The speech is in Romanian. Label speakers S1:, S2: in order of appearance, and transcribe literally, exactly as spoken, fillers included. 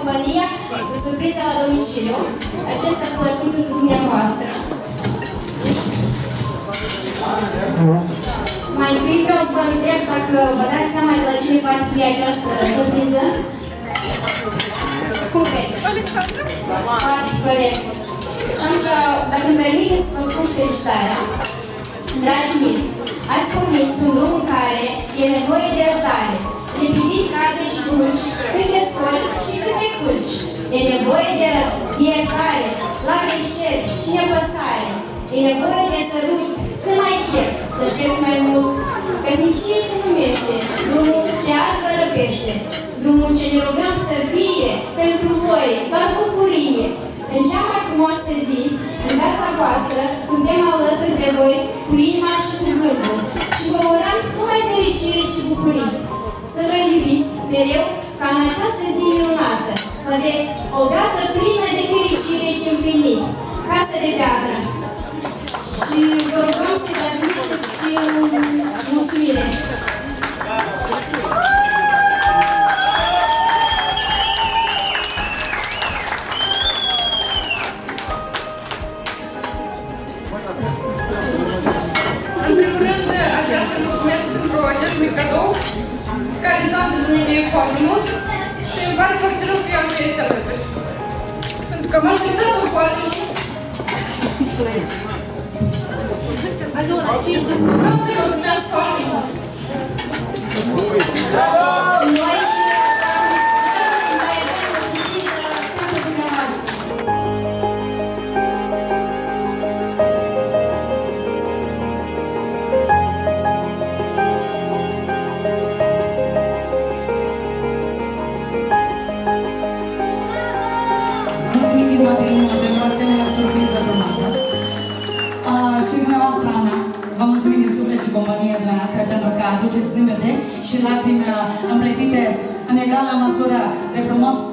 S1: compania de surpriză la domiciliu. Acesta a fost pentru dumneavoastră. Mai întâi vreau să vă întreb dacă vă dați seama de la cine poate fi această surpriză? Cum credeți? Foarte corect. Și atunci, dacă îmi permiteți să vă spun felicitarea, dragii mei, ați pornit pe un drum în care e nevoie de răbdare, de privit cade și culci, când te scoli și când te culci. E nevoie de iertare, la greșeli și nepăsare. E nevoie de sărut când ai chef, să știți mai mult. Căsnicie se numește drumul ce azi vă răpește, drumul ce ne rugăm să fie pentru voi, doar bucurie. În cea mai frumoasă zi, în viața voastră, suntem alături de voi cu inima și cu gândul și vă urăm numai fericire și bucurii. Să vă iubiți mereu ca în această zi minunată, să aveți o viață plină de fericire și împlinit, casă de piatră. Și vă rugăm să transmiteți și mulțumire.
S2: În primul rând, aș vrea să mulțumesc pentru acest mic cadou, care înseamnă pentru mine foarte mult și îmi pare foarte rău că ea nu este alături. Pentru că m-aș uitat-o foarte mult. Vreau să-i mulțumesc foarte mult.
S1: Noi mai avem o surpriză pentru dumneavoastră.
S3: Mulțumim din toată inima pentru asemenea surpriză frumoasă. Uh, și dumneavoastră, Ana, vă mulțumim din suflet și compania dumneavoastră pentru că aduceți zâmbete și lacrimi împletite în egală măsură de frumos